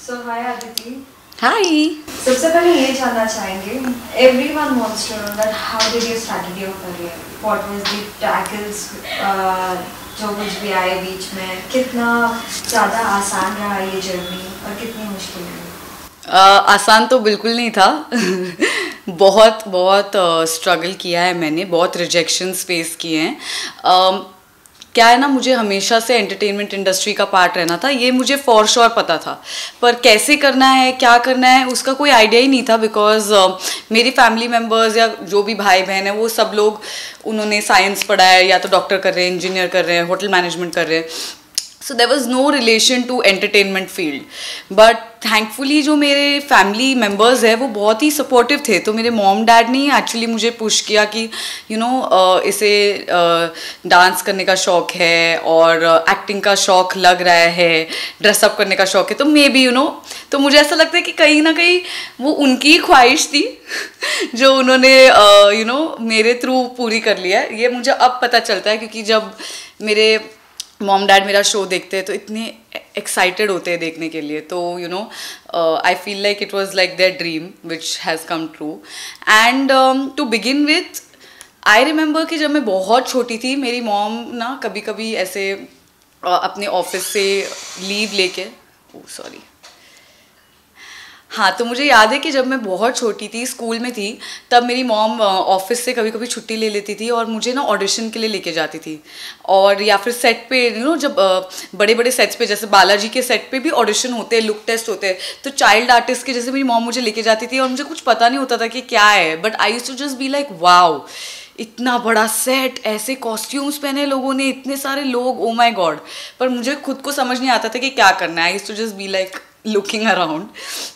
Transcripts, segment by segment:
So hi Aditi. Hi. सबसे पहले ये जानना चाहेंगे, everyone wants to know that how did you started your career? What was the tackles? जो कुछ भी आए बीच में, कितना ज़्यादा आसान रहा ये जर्नी और कितनी मुश्किल रही? आसान तो बिल्कुल नहीं था बहुत बहुत स्ट्रगल किया है मैंने, बहुत रिजेक्शंस फेस किए हैं। क्या है ना, मुझे हमेशा से एंटरटेनमेंट इंडस्ट्री का पार्ट रहना था, ये मुझे फॉर श्योर पता था, पर कैसे करना है, क्या करना है, उसका कोई आइडिया ही नहीं था। बिकॉज मेरी फैमिली मेम्बर्स या जो भी भाई बहन है वो सब लोग, उन्होंने साइंस पढ़ा है, या तो डॉक्टर कर रहे हैं, इंजीनियर कर रहे हैं, होटल मैनेजमेंट कर रहे हैं। So there was no relation to entertainment field. But thankfully जो मेरे फैमिली मेम्बर्स हैं वो बहुत ही सपोर्टिव थे। तो मेरे मॉम डैड ने एक्चुअली मुझे पुश किया कि इसे डांस करने का शौक है और एक्टिंग का शौक लग रहा है, ड्रेसअप करने का शौक है, तो मे बी तो मुझे ऐसा लगता है कि कहीं ना कहीं वो उनकी ख्वाहिश थी जो उन्होंने मेरे थ्रू पूरी कर लिया है। ये मुझे अब पता चलता है, क्योंकि जब मेरे मॉम डैड मेरा शो देखते हैं तो इतने एक्साइटेड होते हैं देखने के लिए। तो I feel like it was like their dream which has come true. And to begin with, I remember कि जब मैं बहुत छोटी थी, मेरी मॉम ना कभी कभी ऐसे अपने ऑफिस से लीव लेके, सॉरी, हाँ, तो मुझे याद है कि जब मैं बहुत छोटी थी, स्कूल में थी, तब मेरी मॉम ऑफिस से कभी कभी छुट्टी ले लेती थी और मुझे ना ऑडिशन के लिए लेके जाती थी। और या फिर सेट पे जब बड़े बड़े सेट्स पे, जैसे बालाजी के सेट पे भी ऑडिशन होते हैं, लुक टेस्ट होते हैं, तो चाइल्ड आर्टिस्ट के जैसे मेरी मॉम मुझे लेके जाती थी और मुझे कुछ पता नहीं होता था कि क्या है, but I used to just be like wow, इतना बड़ा सेट, ऐसे कॉस्ट्यूम्स पहने लोगों ने, इतने सारे लोग, ओ माई गॉड। पर मुझे खुद को समझ नहीं आता था कि क्या करना है। I used to just be like looking around.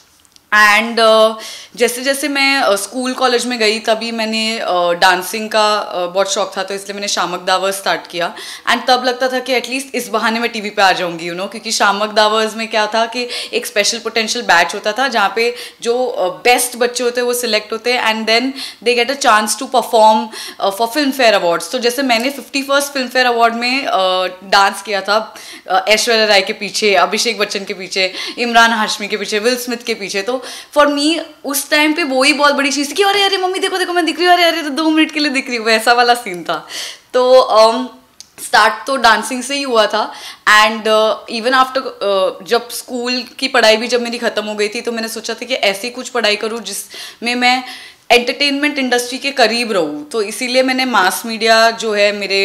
And जैसे जैसे मैं स्कूल कॉलेज में गई, तभी मैंने डांसिंग का बहुत शौक था, तो इसलिए मैंने शामक दावर्स स्टार्ट किया। एंड तब लगता था कि एटलीस्ट इस बहाने मैं टीवी पे आ जाऊंगी, क्योंकि शामक दावर्स में क्या था कि एक स्पेशल पोटेंशियल बैच होता था जहाँ पे जो बेस्ट बच्चे होते हैं वो सिलेक्ट होते हैं, and then they get a chance to perform for Filmfare awards. तो जैसे मैंने 51st फिल्म फेयर अवार्ड में डांस किया था, ऐश्वर्या राय के पीछे, अभिषेक बच्चन के पीछे, इमरान हाशमी के पीछे, विल स्मिथ के पीछे। तो फॉर मी उस टाइम पे वो ही बहुत बड़ी चीज़ थी कि अरे अरे मम्मी देखो देखो मैं दिख रही हूँ, अरे अरे तो 2 मिनट के लिए दिख रही हूँ, वैसा वाला सीन था। तो स्टार्ट तो डांसिंग से ही हुआ था। एंड इवन आफ्टर जब स्कूल की पढ़ाई भी जब मेरी ख़त्म हो गई थी, तो मैंने सोचा था कि ऐसी कुछ पढ़ाई करूँ जिसमें मैं एंटरटेनमेंट इंडस्ट्री के करीब रहूँ। तो इसीलिए मैंने मास मीडिया जो है मेरे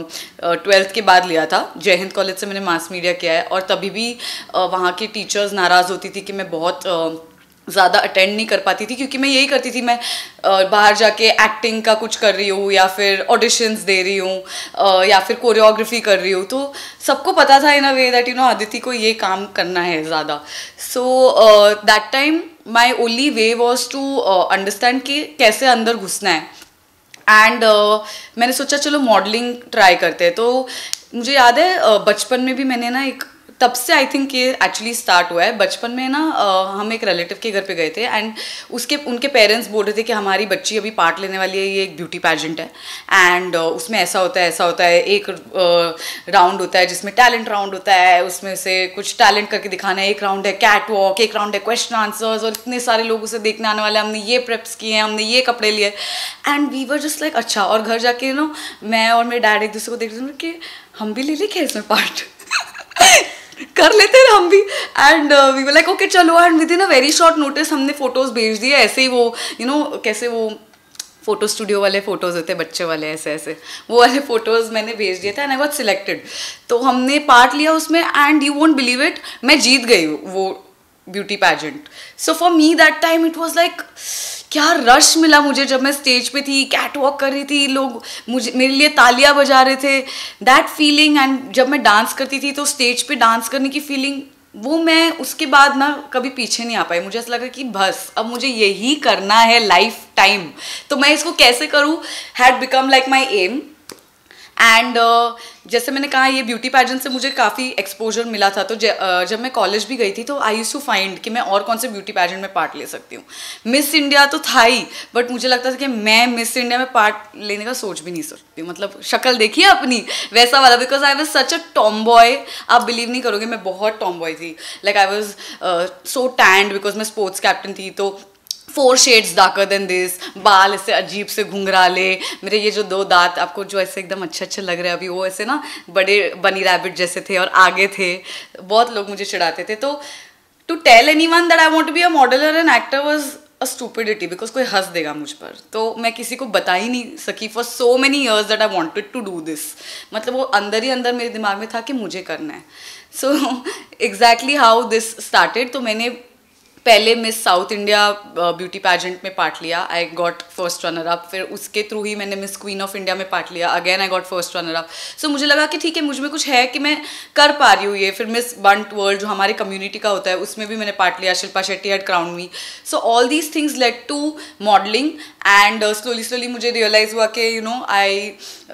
12th के बाद लिया था। जय हिंद कॉलेज से मैंने मास मीडिया किया है, और तभी भी वहाँ की टीचर्स नाराज़ होती थी कि मैं बहुत ज़्यादा अटेंड नहीं कर पाती थी, क्योंकि मैं यही करती थी, मैं बाहर जाके एक्टिंग का कुछ कर रही हूँ, या फिर ऑडिशंस दे रही हूँ, या फिर कोरियोग्राफी कर रही हूँ। तो सबको पता था इन अ वे दैट आदिति को ये काम करना है ज़्यादा। So that time my only way was to understand कि कैसे अंदर घुसना है। एंड मैंने सोचा चलो मॉडलिंग ट्राई करते हैं। तो मुझे याद है बचपन में भी मैंने ना एक, तब से आई थिंक ये एक्चुअली स्टार्ट हुआ है। बचपन में ना हम एक रिलेटिव के घर पे गए थे, एंड उनके पेरेंट्स बोल रहे थे कि हमारी बच्ची अभी पार्ट लेने वाली है, ये एक ब्यूटी पैजेंट है, एंड उसमें ऐसा होता है ऐसा होता है, एक राउंड होता है जिसमें टैलेंट राउंड होता है, उसमें से कुछ टैलेंट करके दिखाना है, एक राउंड है कैट वॉक, एक राउंड है क्वेश्चन आंसर्स, और इतने सारे लोग उसे देखने आने वाले हैं, हमने ये प्रेप्स किए हैं, हमने ये कपड़े लिए, and we were just like अच्छा। और घर जाके मैं और मेरे डैड एक दूसरे को देख रहे थे कि हम भी ले लें क्या इसमें पार्ट कर लेते हैं हम भी। And we were like okay चलो, and within a very short notice हमने फोटोज भेज दिए, ऐसे ही वो कैसे वो फोटो स्टूडियो वाले फोटोज होते हैं बच्चे वाले, ऐसे ऐसे वो वाले फोटोज मैंने भेज दिए थे, एंड आई गॉट सिलेक्टेड। तो हमने पार्ट लिया उसमें, and you won't believe it, मैं जीत गई वो beauty pageant. So for me that time it was like, क्या रश मिला मुझे जब मैं स्टेज पे थी, कैट वॉक कर रही थी, लोग मेरे लिए तालियां बजा रहे थे, दैट फीलिंग। एंड जब मैं डांस करती थी तो स्टेज पे डांस करने की फीलिंग, वो मैं उसके बाद ना कभी पीछे नहीं आ पाई। मुझे ऐसा लगा कि बस अब मुझे यही करना है लाइफ टाइम, तो मैं इसको कैसे करूँ, had become like my aim. And जैसे मैंने कहा ये ब्यूटी पैजेंट से मुझे काफ़ी एक्सपोजर मिला था, तो जब मैं कॉलेज भी गई थी तो आई यूज्ड टू फाइंड कि मैं और कौन से ब्यूटी पैजेंट में पार्ट ले सकती हूँ। मिस इंडिया तो था ही, बट मुझे लगता था कि मैं मिस इंडिया में पार्ट लेने का सोच भी नहीं सकती, मतलब शक्ल देखिए अपनी वैसा वाला, because I was such a tomboy. आप बिलीव नहीं करोगे, मैं बहुत टॉम बॉय थी, like I was so tanned because मैं स्पोर्ट्स कैप्टन थी, तो 4 शेड्स डार्कर देन दिस, बाल ऐसे अजीब से घुंघराले, मेरे ये जो 2 दांत आपको जो ऐसे एकदम अच्छे अच्छे लग रहे हैं अभी, वो ऐसे ना बड़े बनी रैबिट जैसे थे और आगे थे। बहुत लोग मुझे चिढ़ाते थे। तो to tell anyone that I want to be a model और an actor was a stupidity, because कोई हंस देगा मुझ पर। तो मैं किसी को बता ही नहीं सकी for so many years that I wanted to do this, मतलब वो अंदर ही अंदर मेरे दिमाग में था कि मुझे करना है। So exactly how this started, तो मैंने पहले Miss South India beauty pageant में पार्ट लिया, I got first runner up. फिर उसके थ्रू ही मैंने मिस क्वीन ऑफ इंडिया में पार्ट लिया, again I got first runner up. So मुझे लगा कि ठीक है, मुझ में कुछ है कि मैं कर पा रही हूँ ये। फिर मिस बंट वर्ल्ड जो हमारे कम्युनिटी का होता है उसमें भी मैंने पार्ट लिया, Shilpa Shetty had crown me. So all these things led to modelling and slowly मुझे रियलाइज हुआ कि you know I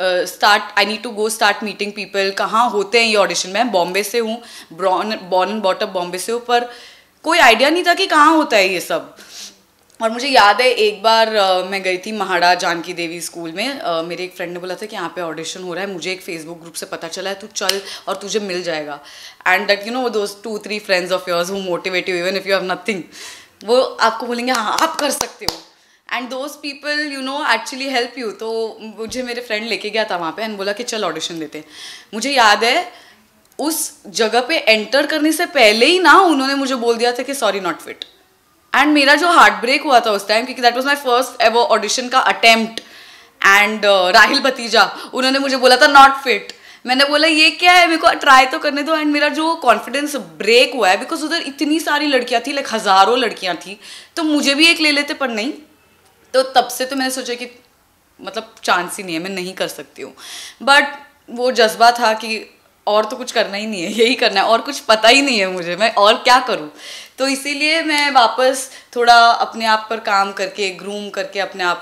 need to go start meeting people. कहाँ होते हैं ये ऑडिशन? मैं बॉम्बे से हूँ, born and brought up Bombay से हूँ, पर कोई आइडिया नहीं था कि कहाँ होता है ये सब। और मुझे याद है एक बार मैं गई थी महाड़ा जानकी देवी स्कूल में, मेरे एक फ्रेंड ने बोला था कि यहाँ पे ऑडिशन हो रहा है, मुझे एक फेसबुक ग्रुप से पता चला है, तू चल और तुझे मिल जाएगा। And that you know those 2-3 friends of yours who motivate you even if you have nothing, वो आपको बोलेंगे हाँ आप कर सकते हो, and those people you know actually help you. तो मुझे मेरे फ्रेंड लेके गया था वहाँ पे एंड बोला कि चल ऑडिशन देते। मुझे याद है उस जगह पे एंटर करने से पहले ही ना उन्होंने मुझे बोल दिया था कि सॉरी नॉट फिट। एंड मेरा जो हार्ट ब्रेक हुआ था उस टाइम, क्योंकि that was my first ever audition का अटेम्प्ट। एंड राहिल भतीजा उन्होंने मुझे बोला था नॉट फिट। मैंने बोला ये क्या है, मेरे को ट्राई तो करने दो। एंड मेरा जो कॉन्फिडेंस ब्रेक हुआ है, बिकॉज उधर इतनी सारी लड़कियां थी, लाइक हज़ारों लड़कियां थी, तो मुझे भी एक ले लेते, पर नहीं। तो तब से तो मैंने सोचा कि मतलब चांस ही नहीं है, मैं नहीं कर सकती हूँ। बट वो जज्बा था कि और तो कुछ करना ही नहीं है, यही करना है, और कुछ पता ही नहीं है मुझे, मैं और क्या करूँ। तो इसीलिए मैं वापस थोड़ा अपने आप पर काम करके, ग्रूम करके अपने आप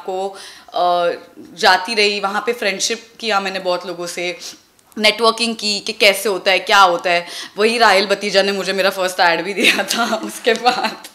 को जाती रही। वहाँ पे फ्रेंडशिप किया मैंने बहुत लोगों से, नेटवर्किंग की कि कैसे होता है, क्या होता है। वही राहिल भतीजा ने मुझे मेरा फर्स्ट ऐड भी दिया था उसके बाद।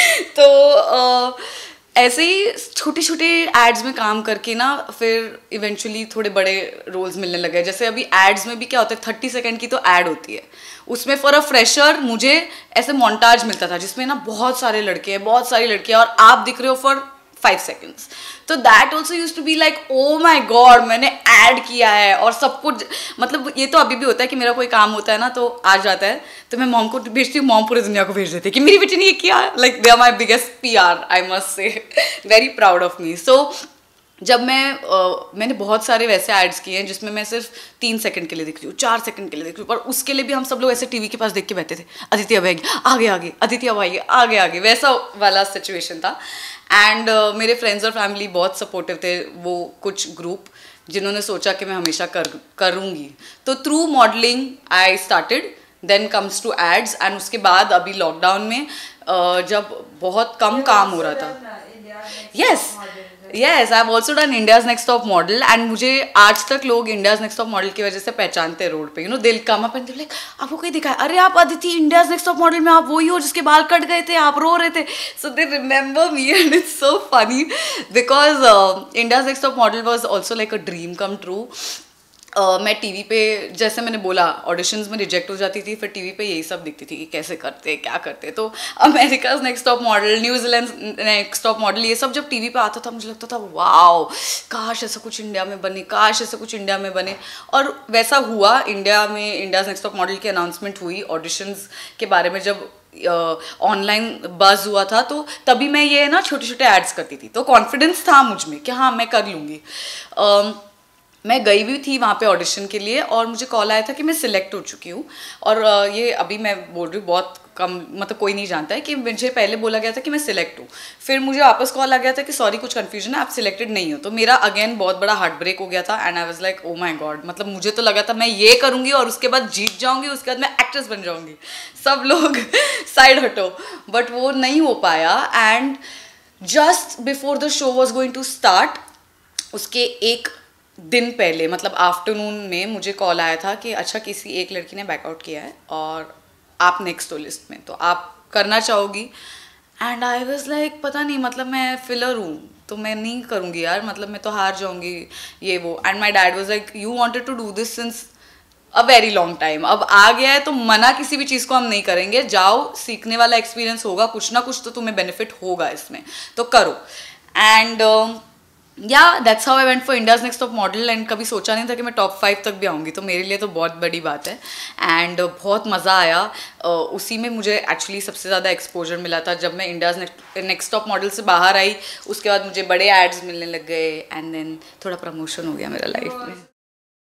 तो ऐसे ही छोटे छोटे एड्स में काम करके ना फिर इवेंचुअली थोड़े बड़े रोल्स मिलने लगे। जैसे अभी एड्स में भी क्या होता है, 30 सेकंड की तो ऐड होती है, उसमें फॉर अ फ्रेशर मुझे ऐसे मोन्टाज मिलता था जिसमें ना बहुत सारे लड़के हैं, बहुत सारी लड़कियां, और आप दिख रहे हो फॉर 5 seconds। तो that also use to be like oh my god, मैंने ऐड किया है। और सब कुछ, मतलब ये तो अभी भी होता है कि मेरा कोई काम होता है ना तो आ जाता है, तो मैं मॉम को भेजती हूँ, मॉम पूरे दुनिया को भेज देती है कि मेरी बेटी ने ये किया। Like they are my biggest PR, I must say, very proud of me. So जब मैंने बहुत सारे वैसे एड्स किए हैं जिसमें मैं सिर्फ 3 सेकंड के लिए दिख रही हूँ, 4 सेकंड के लिए दिख रही हूँ, पर उसके लिए भी हम सब लोग ऐसे टीवी के पास देख के बैठे थे, अदिति अब आएगी, आगे आगे, अदिति अब आएगी, आगे आगे, वैसा वाला सिचुएशन था। एंड मेरे फ्रेंड्स और फैमिली बहुत सपोर्टिव थे, वो कुछ ग्रुप जिन्होंने सोचा कि मैं हमेशा करूँगी। तो through modelling I started, then comes to ads, and उसके बाद अभी लॉकडाउन में जब बहुत कम काम हो रहा था, yes, I've also done India's Next Top Model, and मुझे आज तक लोग India's Next Top Model की वजह से पहचानते हैं रोड पे। यू नो दिल कम अपन लाइक आपको कहीं दिखा है, अरे आप Aditi India's Next Top Model में आप वही हो जिसके बाल कट गए थे, आप रो रहे थे। So they remember me and it's so funny because India's Next Top Model was also like a dream come true। मैं टीवी पे, जैसे मैंने बोला, ऑडिशंस में रिजेक्ट हो जाती थी, फिर टीवी पे यही सब दिखती थी कि कैसे करते, क्या करते। तो America's next top model, New Zealand next top model, ये सब जब टीवी पे आता था मुझे लगता था वाओ, काश ऐसा कुछ इंडिया में बने, काश ऐसा कुछ इंडिया में बने। और वैसा हुआ। इंडिया में इंडियाज नेक्स्ट टॉप मॉडल की अनाउंसमेंट हुई, ऑडिशंस के बारे में जब ऑनलाइन बज़ हुआ था, तो तभी मैं ये ना छोटे छोटे एड्स करती थी, तो कॉन्फिडेंस था मुझ में कि हाँ मैं कर लूँगी। मैं गई भी थी वहाँ पे ऑडिशन के लिए, और मुझे कॉल आया था कि मैं सिलेक्ट हो चुकी हूँ। और ये अभी मैं बोल रही हूँ बहुत कम, मतलब कोई नहीं जानता है कि मुझे पहले बोला गया था कि मैं सिलेक्ट हूँ, फिर मुझे वापस कॉल आ गया था कि सॉरी कुछ कन्फ्यूजन है, आप सिलेक्टेड नहीं हो। तो मेरा अगेन बहुत बड़ा हार्ट ब्रेक हो गया था, and I was like oh my god, मतलब मुझे तो लगा था मैं ये करूँगी और उसके बाद जीत जाऊँगी, उसके बाद मैं एक्ट्रेस बन जाऊँगी, सब लोग साइड हटो, बट वो नहीं हो पाया। And just before the show was going to start, उसके एक दिन पहले मतलब आफ्टरनून में मुझे कॉल आया था कि अच्छा किसी एक लड़की ने बैकआउट किया है और आप नेक्स्ट हो लिस्ट में, तो आप करना चाहोगी। एंड आई वाज लाइक पता नहीं, मतलब मैं फिलर हूँ तो मैं नहीं करूँगी यार, मतलब मैं तो हार जाऊँगी ये वो। And my dad was like you wanted to do this since a very long time, अब आ गया है तो मना किसी भी चीज़ को हम नहीं करेंगे, जाओ, सीखने वाला एक्सपीरियंस होगा, कुछ ना कुछ तो तुम्हें बेनिफिट होगा इसमें, तो करो। And yeah that's how I went for India's next top model. And कभी सोचा नहीं था कि मैं टॉप 5 तक भी आऊँगी, तो मेरे लिए तो बहुत बड़ी बात है। एंड बहुत मज़ा आया, उसी में मुझे एक्चुअली सबसे ज़्यादा एक्सपोजर मिला था जब मैं इंडियाज नेक्स्ट टॉप मॉडल से बाहर आई। उसके बाद मुझे बड़े एड्स मिलने लग गए एंड देन थोड़ा प्रमोशन हो गया मेरा लाइफ में।